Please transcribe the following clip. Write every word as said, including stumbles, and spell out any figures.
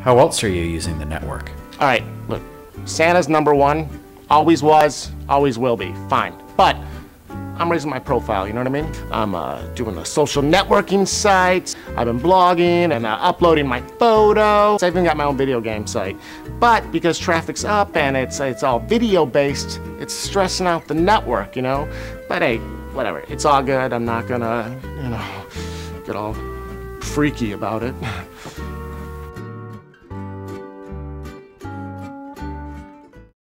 How else are you using the network? All right, look, Santa's number one, always was, always will be, fine. But I'm raising my profile, you know what I mean? I'm uh, doing a social networking site, I've been blogging and uh, uploading my photos. I even got my own video game site. But because traffic's up and it's, it's all video based, it's stressing out the network, you know? But hey, whatever, it's all good. I'm not gonna, you know, get all freaky about it.